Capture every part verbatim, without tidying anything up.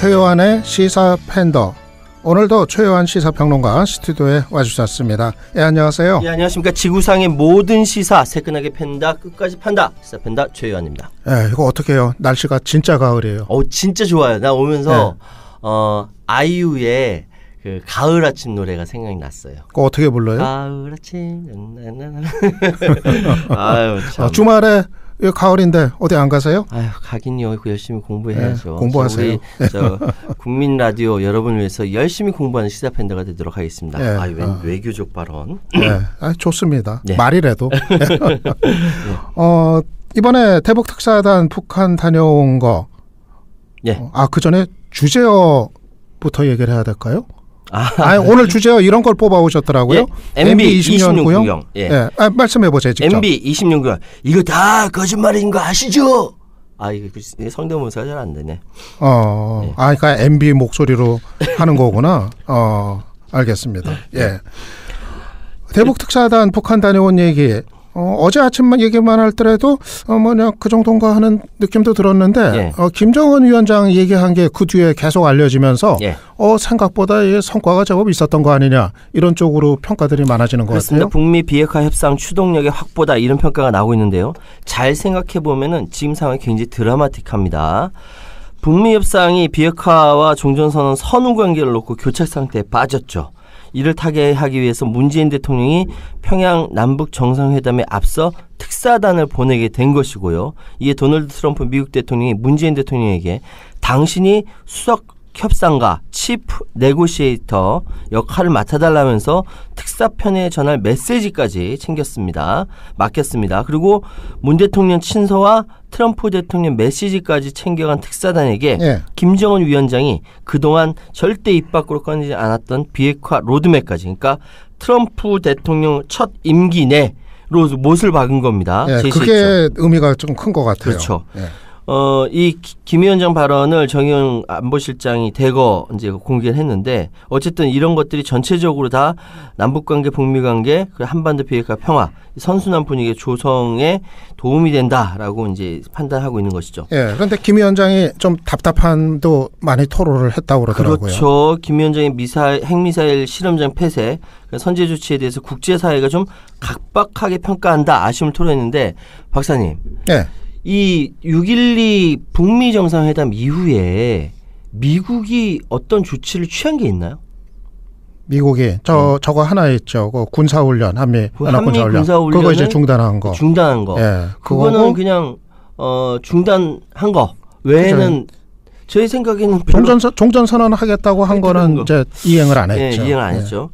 최요한의 시사 팬더. 오늘도 최요한 시사평론가 스튜디오에 와주셨습니다. 예, 안녕하세요. 예, 안녕하십니까. 지구상의 모든 시사 새끈하게 팬다 끝까지 판다 시사 팬다 최요한입니다. 예, 이거 어떻게 해요? 날씨가 진짜 가을이에요. 어, 진짜 좋아요. 나 오면서 예. 어, 아이유의 그 가을 아침 노래가 생각이 났어요. 그거 어떻게 불러요? 가을 아침. 아유, 참. 어, 주말에 가을인데 어디 안 가세요? 아유, 가긴요. 열심히 공부해야죠. 네, 공부하세요. 우리 저 국민 라디오 여러분을 위해서 열심히 공부하는 시사 팬더가 되도록 하겠습니다. 네, 아유, 어. 외교적 발언. 네, 아, 좋습니다. 네. 말이라도. 어, 이번에 대북 특사단 북한 다녀온 거. 예. 어, 아, 그 전에 주제어부터 얘기를 해야 될까요? 아, 아니, 오늘 주제어 이런 걸 뽑아 오셨더라고요. 예, 엠비 이십 년 구형. 예. 예. 아, 말씀해 보세요, 직접. 엠비 이십 년 구형. 이거 다 거짓말인 거 아시죠? 아, 이게 성대모사가 잘 안 되네. 어. 예. 아, 그러니까 엠비 목소리로 하는 거구나. 어, 알겠습니다. 예. 대북 특사단 북한 다녀온 얘기. 어, 어제 아침만 얘기만 할더라도 어, 뭐냐 그 정도인가 하는 느낌도 들었는데 예. 어, 김정은 위원장 얘기한 게 그 뒤에 계속 알려지면서 예. 어, 생각보다 이 성과가 제법 있었던 거 아니냐 이런 쪽으로 평가들이 많아지는 것 그렇습니다. 같아요. 북미 비핵화 협상 추동력의 확보다 이런 평가가 나오고 있는데요. 잘 생각해 보면은 지금 상황이 굉장히 드라마틱합니다. 북미 협상이 비핵화와 종전선언 선후 관계를 놓고 교착 상태에 빠졌죠. 이를 타개하기 위해서 문재인 대통령이 평양 남북 정상회담에 앞서 특사단을 보내게 된 것이고요. 이에 도널드 트럼프 미국 대통령이 문재인 대통령에게 당신이 수석 협상가, 치프 네고시에이터 역할을 맡아달라면서 특사편에 전할 메시지까지 챙겼습니다. 맡겼습니다. 그리고 문 대통령 친서와 트럼프 대통령 메시지까지 챙겨간 특사단에게 예. 김정은 위원장이 그동안 절대 입 밖으로 꺼내지 않았던 비핵화 로드맵까지, 그러니까 트럼프 대통령 첫 임기 내로 못을 박은 겁니다. 예, 제시했죠. 그게 의미가 좀 큰 것 같아요. 그렇죠. 예. 어, 이 김 위원장 발언을 정의용 안보실장이 대거 이제 공개를 했는데 어쨌든 이런 것들이 전체적으로 다 남북관계, 북미관계, 그리고 한반도 비핵화 평화, 선순환 분위기 조성에 도움이 된다라고 이제 판단하고 있는 것이죠. 예. 그런데 김 위원장이 좀 답답함도 많이 토로를 했다고 그러더라고요. 그렇죠. 김 위원장의 미사일, 핵미사일 실험장 폐쇄, 선제 조치에 대해서 국제사회가 좀 각박하게 평가한다 아쉬움을 토로했는데 박사님. 예. 이 육일이 북미 정상회담 이후에 미국이 어떤 조치를 취한 게 있나요? 미국이 저 음. 저거 하나 있죠. 그 군사훈련, 한미 군사훈련. 그거 이제 중단한 거. 중단한 거. 예, 그거는 그거고, 그냥 어, 중단한 거 외에는 그죠. 저희 생각에는 종전 종전 선언 하겠다고 한 거는 거. 이제 이행을 안 했죠. 예, 이행을 안 예. 했죠.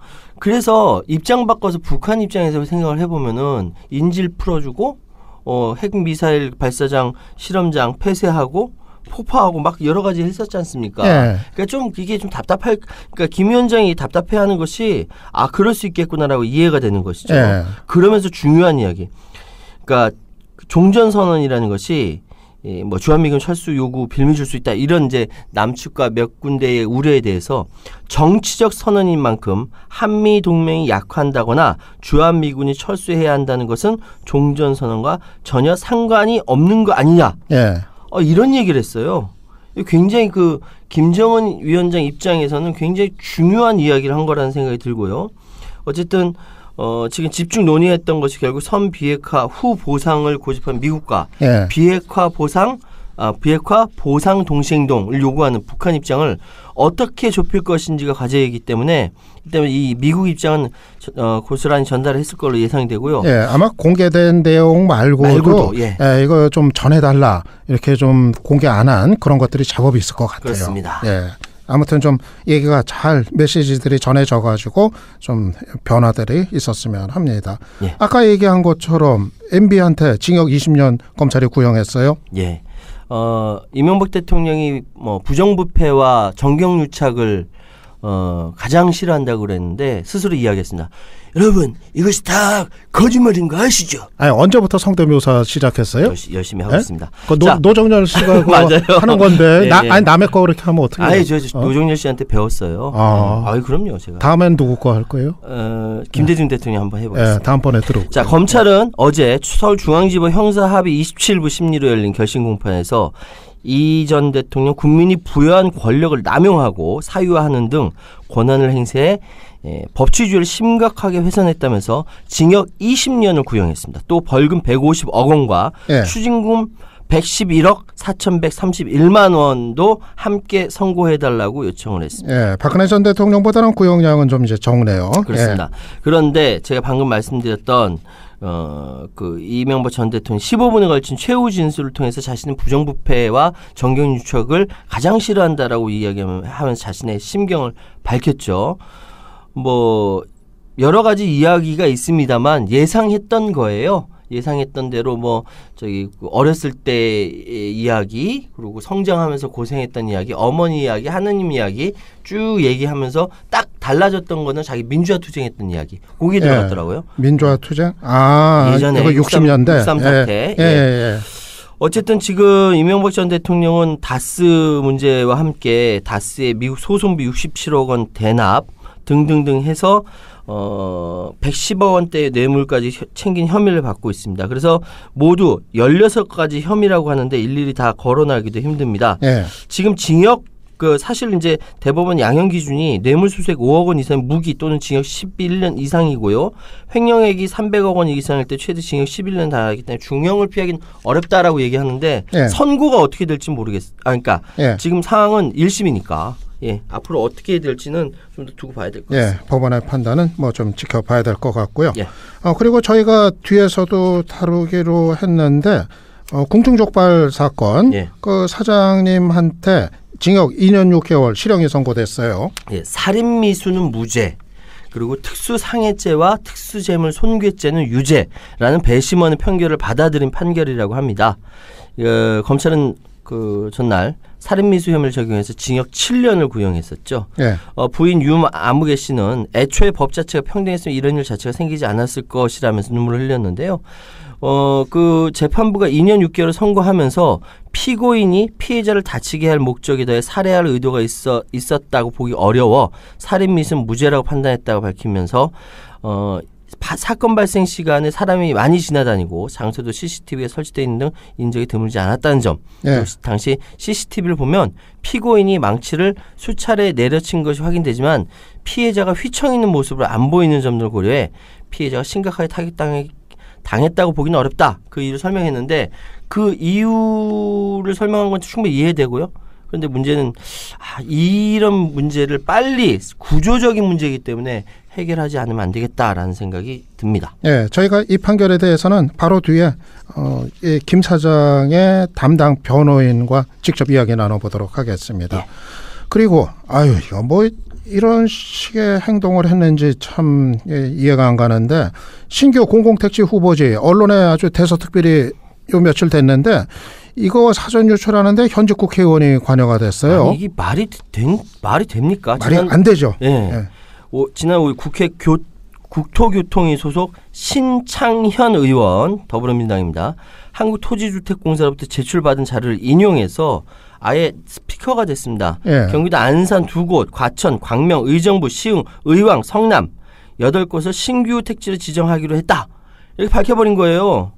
그래서 입장 바꿔서 북한 입장에서 생각을 해보면은 인질 풀어주고. 어, 핵미사일 발사장 실험장 폐쇄하고 폭파하고 막 여러 가지 했었지 않습니까? 예. 그러니까 좀 이게 좀 답답할, 그러니까 김 위원장이 답답해하는 것이 아 그럴 수 있겠구나라고 이해가 되는 것이죠. 예. 그러면서 중요한 이야기, 그러니까 종전선언이라는 것이 예, 뭐 주한미군 철수 요구 빌미 줄 수 있다 이런 이제 남측과 몇 군데의 우려에 대해서 정치적 선언인 만큼 한미 동맹이 약화한다거나 주한미군이 철수해야 한다는 것은 종전선언과 전혀 상관이 없는 거 아니냐. 예. 어, 이런 얘기를 했어요. 굉장히 그 김정은 위원장 입장에서는 굉장히 중요한 이야기를 한 거라는 생각이 들고요. 어쨌든 어, 지금 집중 논의했던 것이 결국 선 비핵화 후 보상을 고집한 미국과 예. 비핵화 보상, 아, 비핵화 보상 동시행동을 요구하는 북한 입장을 어떻게 좁힐 것인지가 과제이기 때문에 때문에 이 미국 입장은 어, 고스란히 전달을 했을 걸로 예상이 되고요. 예, 아마 공개된 내용 말고도, 말고도 예. 예, 이거 좀 전해달라 이렇게 좀 공개 안 한 그런 것들이 제법 있을 것 같아요. 그렇습니다. 예. 아무튼 좀 얘기가 잘 메시지들이 전해져 가지고 좀 변화들이 있었으면 합니다. 예. 아까 얘기한 것처럼 엠비한테 징역 이십 년 검찰이 구형했어요. 예. 어, 이명박 대통령이 뭐 부정부패와 정경유착을 어, 가장 싫어한다고 그랬는데 스스로 이야기했습니다. 여러분 이것이 다 거짓말인 거 아시죠? 아니 언제부터 성대묘사 시작했어요? 열시, 열심히 하고 네? 있습니다. 그 노, 노정열 씨가 하는 건데 네, 나, 네. 아니 남의 거 그렇게 하면 어떻게 해요? 아니 저, 저 어? 노정열 씨한테 배웠어요. 아, 아 그럼요 제가. 다음엔 누구 거 할 거예요? 어, 김대중 네. 대통령 한번 해보겠습니다. 네, 다음번에 들어. 자 검찰은 어제 서울중앙지법 형사합의 이십칠 부 심리로 열린 결심 공판에서 이 전 대통령 국민이 부여한 권력을 남용하고 사유화하는 등 권한을 행사해 예, 법치주의를 심각하게 훼손했다면서 징역 이십 년을 구형했습니다. 또 벌금 백오십억 원과 예. 추징금 백십일억 사천백삼십일만 원도 함께 선고해달라고 요청을 했습니다. 예, 박근혜 전 대통령보다는 구형량은 좀 이제 적네요. 그렇습니다. 예. 그런데 제가 방금 말씀드렸던 어, 그 이명박 전 대통령 십오 분에 걸친 최후 진술을 통해서 자신은 부정부패와 정경유착을 가장 싫어한다라고 이야기하면서 자신의 심경을 밝혔죠. 뭐 여러 가지 이야기가 있습니다만 예상했던 거예요. 예상했던 대로 뭐 저기 어렸을 때의 이야기 그리고 성장하면서 고생했던 이야기 어머니 이야기 하느님 이야기 쭉 얘기하면서 딱 달라졌던 거는 자기 민주화 투쟁했던 이야기 거기 들어갔더라고요. 예, 민주화 투쟁? 아 예전에 육십 년대 육삼 사태. 예, 예, 예. 어쨌든 지금 이명박 전 대통령은 다스 문제와 함께 다스의 미국 소송비 육십칠억 원 대납 등등등 해서 어, 백십억 원대의 뇌물까지 챙긴 혐의를 받고 있습니다. 그래서 모두 열여섯 가지 혐의라고 하는데 일일이 다 거론하기도 힘듭니다. 네. 지금 징역 그 사실 이제 대법원 양형 기준이 뇌물수수액 오억 원 이상 무기 또는 징역 십일 년 이상이고요. 횡령액이 삼백억 원 이상일 때 최대 징역 십일 년 달하기 때문에 중형을 피하기는 어렵다라고 얘기하는데 네. 선고가 선고가 어떻게 될지 모르겠어요. 아, 그러니까 네. 지금 상황은 일 심이니까. 예, 앞으로 어떻게 될지는 좀 더 두고 봐야 될 것 같습니다. 예, 법원의 판단은 뭐 좀 지켜봐야 될 것 같고요. 예. 어, 그리고 저희가 뒤에서도 다루기로 했는데 어, 궁중족발 사건 예. 그 사장님한테 징역 이 년 육 개월 실형이 선고됐어요. 예, 살인미수는 무죄. 그리고 특수상해죄와 특수재물 손괴죄는 유죄라는 배심원의 판결을 받아들인 판결이라고 합니다. 어, 검찰은 그 전날 살인미수 혐의를 적용해서 징역 칠 년을 구형했었죠. 예. 어, 부인 유아무개 씨는 애초에 법 자체가 평등했으면 이런 일 자체가 생기지 않았을 것이라면서 눈물을 흘렸는데요. 어, 그 재판부가 이 년 육 개월을 선고하면서 피고인이 피해자를 다치게 할 목적에 더해 살해할 의도가 있어, 있었다고 보기 어려워 살인미수는 무죄라고 판단했다고 밝히면서 어, 바, 사건 발생 시간에 사람이 많이 지나다니고 장소도 씨씨티비가 설치되어 있는 등 인적이 드물지 않았다는 점. 예. 당시 씨씨티비를 보면 피고인이 망치를 수차례 내려친 것이 확인되지만 피해자가 휘청 있는 모습으로 안 보이는 점들을 고려해 피해자가 심각하게 타격당해 당했다고 보기는 어렵다. 그 이유를 설명했는데 그 이유를 설명한 건 충분히 이해되고요. 그런데 문제는 아, 이런 문제를 빨리 구조적인 문제이기 때문에 해결하지 않으면 안 되겠다라는 생각이 듭니다. 예, 저희가 이 판결에 대해서는 바로 뒤에 어, 이 김 사장의 담당 변호인과 직접 이야기 나눠보도록 하겠습니다. 예. 그리고 아유 이거 뭐 이런 식의 행동을 했는지 참 예, 이해가 안 가는데 신규 공공택지 후보지 언론에 아주 대서특별히 요 며칠 됐는데 이거 사전 유출하는데 현직 국회의원이 관여가 됐어요. 아니, 이게 말이 된 말이 됩니까? 말이 지난, 안 되죠. 예. 예. 오, 지난 우리 국회 교, 국토교통위 소속 신창현 의원 더불어민주당입니다. 한국토지주택공사로부터 제출받은 자료를 인용해서 아예 스피커가 됐습니다. 예. 경기도 안산 두 곳, 과천, 광명, 의정부, 시흥, 의왕, 성남 여덟 곳을 신규 택지를 지정하기로 했다. 이렇게 밝혀버린 거예요.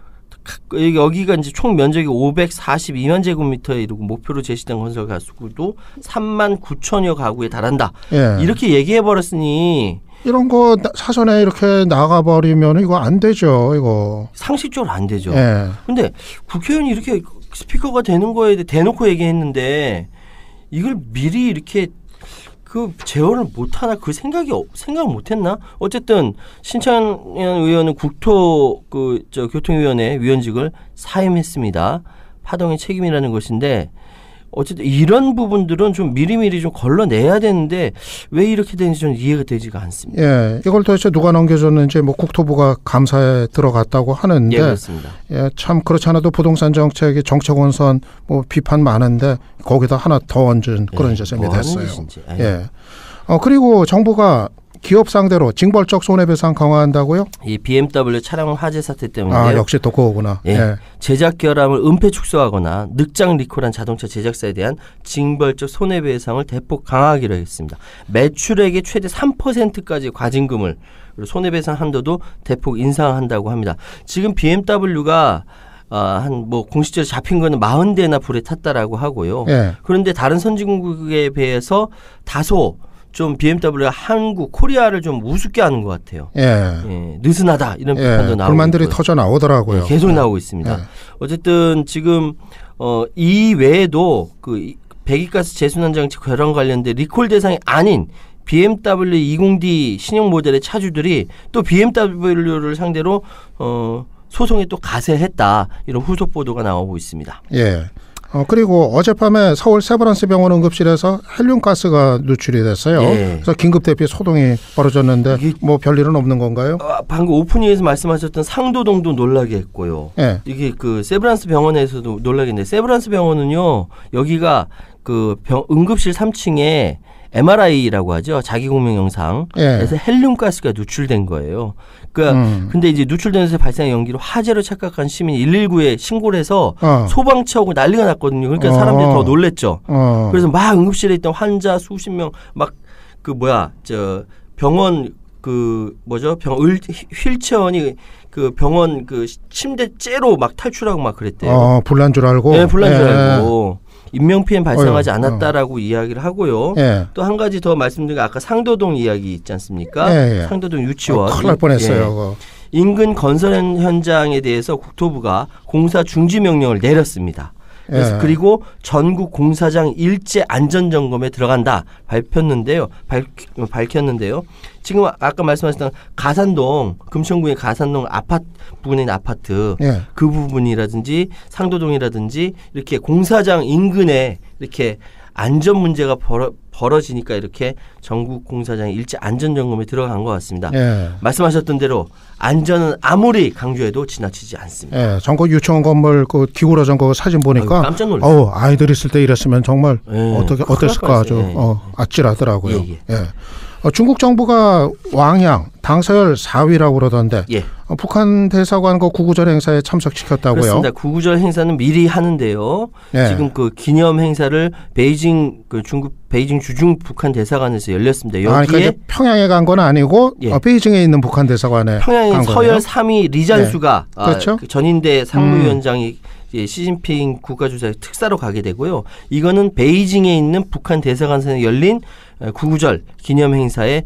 여기가 이제 총 면적이 오백사십이만 제곱미터에 이르고 목표로 제시된 건설 가구도 삼만 구천여 가구에 달한다. 예. 이렇게 얘기해 버렸으니 이런 거 사전에 이렇게 나가버리면 이거 안 되죠. 이거 상식적으로 안 되죠. 예. 근데 국회의원이 이렇게 스피커가 되는 거에 대해 대놓고 얘기했는데 이걸 미리 이렇게 그 제어를 못하나 그 생각이 생각을 못했나? 어쨌든 신창현 의원은 국토 그 저 교통위원회 위원직을 사임했습니다. 파동의 책임이라는 것인데 어쨌든 이런 부분들은 좀 미리미리 좀 걸러내야 되는데 왜 이렇게 되는지 좀 이해가 되지가 않습니다. 예, 이걸 도대체 누가 넘겨줬는지 뭐 국토부가 감사에 들어갔다고 하는데, 예, 그렇습니다. 예, 참 그렇지 않아도 부동산 정책이 정책 원선 뭐 비판 많은데 거기다 하나 더 얹은 그런 예, 셈이 뭐 됐어요. 예. 예, 어 그리고 정부가 기업 상대로 징벌적 손해배상 강화한다고요? 이 비엠더블유 차량 화재 사태 때문에 아 역시 또 그거구나. 예. 예. 제작 결함을 은폐 축소하거나 늑장 리콜한 자동차 제작사에 대한 징벌적 손해배상을 대폭 강화하기로 했습니다. 매출액의 최대 삼 퍼센트까지 과징금을 그리고 손해배상 한도도 대폭 인상한다고 합니다. 지금 비엠더블유가 아, 한 뭐 공식적으로 잡힌 거는 사십 대나 불에 탔다라고 하고요. 예. 그런데 다른 선진국에 비해서 다소 좀 비엠더블유가 한국, 코리아를 좀 우습게 하는 것 같아요. 예. 예, 느슨하다 이런 예. 비판도 나오고 불만들이 있고요. 터져 나오더라고요. 예, 계속 나오고 있습니다. 예. 어쨌든 지금 어, 이 외에도 그 배기가스 재순환 장치 결함 관련된 리콜 대상이 아닌 비엠더블유 이십 디 신형 모델의 차주들이 또 비엠더블유를 상대로 어, 소송에 또 가세했다 이런 후속 보도가 나오고 있습니다. 예. 어, 그리고 어젯밤에 서울 세브란스 병원 응급실에서 헬륨 가스가 누출이 됐어요. 예. 그래서 긴급 대피 소동이 벌어졌는데 뭐 별일은 없는 건가요? 아, 방금 오프닝에서 말씀하셨던 상도동도 놀라게 했고요. 예. 이게 그 세브란스 병원에서도 놀라게 했는데 세브란스 병원은요. 여기가 그 병, 응급실 삼 층에 엠알아이라고 하죠. 자기공명 영상. 예. 그래서 헬륨 가스가 누출된 거예요. 그러니까 음. 근데 이제 누출되면서 발생한 연기로 화재로 착각한 시민이 일일구에 신고를 해서 어. 소방차 오고 난리가 났거든요. 그러니까 사람들이 어. 더 놀랬죠. 어. 그래서 막 응급실에 있던 환자 수십 명 막 그 뭐야 저 병원 그 뭐죠 병 을, 휠체어니 그 병원 그 침대 째로 막 탈출하고 막 그랬대요. 어, 불난 줄 알고. 네, 불난 줄 예. 알고 인명피해는 발생하지 어휴, 않았다라고 어. 이야기를 하고요. 예. 또 한 가지 더 말씀드린 게 아까 상도동 이야기 있지 않습니까? 예, 예. 상도동 유치원. 어, 큰일 날 뻔했어요. 예. 그거. 인근 건설 현장에 대해서 국토부가 공사 중지 명령을 내렸습니다. 그래서 예. 그리고 전국 공사장 일제 안전 점검에 들어간다 밝혔는데요. 밝, 밝혔는데요. 지금 아까 말씀하셨던 가산동 금천구의 가산동 아파트 부근에 있는 아파트 예. 그 부분이라든지 상도동이라든지 이렇게 공사장 인근에 이렇게 안전 문제가 벌어, 벌어지니까 이렇게 전국 공사장 일제 안전 점검에 들어간 것 같습니다. 예. 말씀하셨던 대로 안전은 아무리 강조해도 지나치지 않습니다. 예. 전국 유치원 건물 그 기울어진 거 사진 보니까 아유, 깜짝 놀랐어요. 어우, 아이들 있을 때 이랬으면 정말 예. 어떻게 큰일 어땠을까 날 아주 뻔했어요. 예. 어, 아찔하더라고요. 예, 예. 예. 어, 중국 정부가 왕양 당서열 사 위라고 그러던데 예. 어, 북한 대사관 그 구구절 행사에 참석시켰다고요. 그렇습니다. 구구절 행사는 미리 하는데요. 예. 지금 그 기념 행사를 베이징 그 중국 베이징 주중 북한 대사관에서 열렸습니다. 여기에 아, 그러니까 이제 평양에 간 건 아니고 예. 어, 베이징에 있는 북한 대사관에 평양의 간 서열 거예요. 삼 위 리잔수가 네. 그렇죠. 아, 그 전인대 상무위원장이 음. 시진핑 국가주석의 특사로 가게 되고요. 이거는 베이징에 있는 북한 대사관에서 열린 구구절 기념 행사에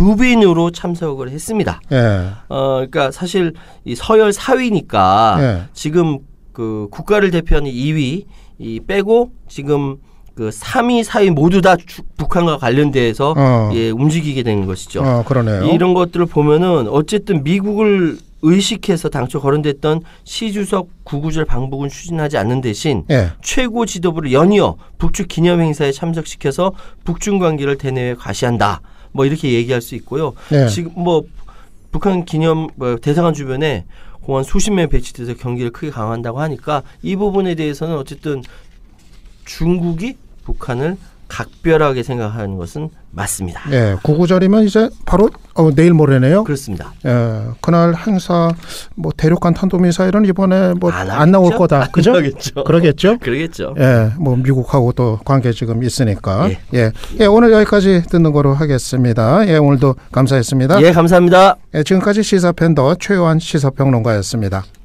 주빈으로 참석을 했습니다. 예. 어, 그러니까 사실 이 서열 사 위니까 예. 지금 그 국가를 대표하는 이 위 이 빼고 지금 그 삼 위, 사 위 모두 다 주, 북한과 관련돼서 어. 예, 움직이게 되는 것이죠. 어, 그러네요. 이런 것들을 보면은 어쨌든 미국을 의식해서 당초 거론됐던 시 주석 구구절 방북은 추진하지 않는 대신 예. 최고 지도부를 연이어 북중 기념 행사에 참석시켜서 북중 관계를 대내외 과시한다. 뭐 이렇게 얘기할 수 있고요. 예. 지금 뭐 북한 기념 뭐 대사관 주변에 공안 수십 명 배치돼서 경기를 크게 강화한다고 하니까 이 부분에 대해서는 어쨌든 중국이 북한을 각별하게 생각하는 것은 맞습니다. 예, 구구절이면 이제 바로 어, 내일 모레네요. 그렇습니다. 예, 그날 행사 뭐 대륙간 탄도미사일은 이번에 뭐 안 안 나올 하겠죠? 거다. 안 그죠? 하겠죠. 그러겠죠? 그러겠죠. 예, 뭐 미국하고 또 관계 지금 있으니까. 예. 예. 예, 오늘 여기까지 듣는 거로 하겠습니다. 예, 오늘도 감사했습니다. 예, 감사합니다. 예, 지금까지 시사팬더 최요한 시사평론가였습니다.